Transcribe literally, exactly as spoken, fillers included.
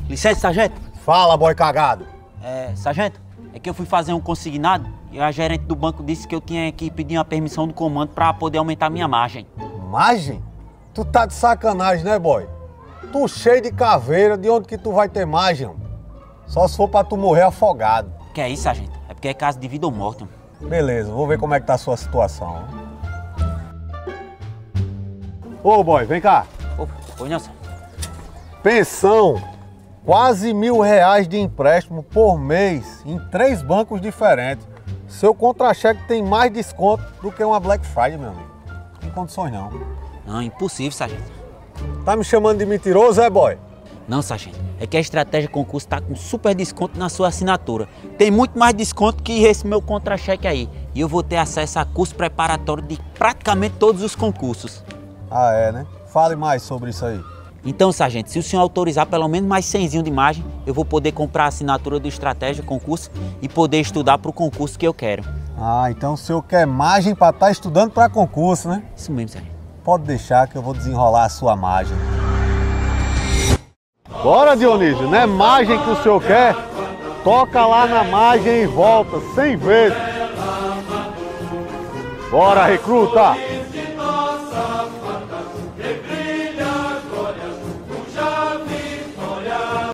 Licença, sargento. Fala, boy cagado. É, sargento, é que eu fui fazer um consignado e a gerente do banco disse que eu tinha que pedir uma permissão do comando pra poder aumentar minha margem. Margem? Tu tá de sacanagem, né, boy? Tu cheio de caveira, de onde que tu vai ter margem? Só se for pra tu morrer afogado. Que é isso, sargento? É porque é caso de vida ou morte. Beleza, vou ver como é que tá a sua situação. Ô, boy, vem cá. Ô, pois não, sargento. Pensão, quase mil reais de empréstimo por mês em três bancos diferentes. Seu contra-cheque tem mais desconto do que uma Black Friday, meu amigo. Não tem condições não. Não, impossível, sargento. Tá me chamando de mentiroso, é, boy? Não, sargento. É que a estratégia concurso tá com super desconto na sua assinatura. Tem muito mais desconto que esse meu contra-cheque aí. E eu vou ter acesso a curso preparatório de praticamente todos os concursos. Ah, é, né? Fale mais sobre isso aí. Então, sargento, se o senhor autorizar pelo menos mais cenzinho de margem, eu vou poder comprar a assinatura do Estratégia Concurso e poder estudar para o concurso que eu quero. Ah, então o senhor quer margem para estar estudando para concurso, né? Isso mesmo, sargento. Pode deixar que eu vou desenrolar a sua margem. Bora, Dionísio, não é margem que o senhor quer? Toca lá na margem e volta, cem vezes. Bora, recruta!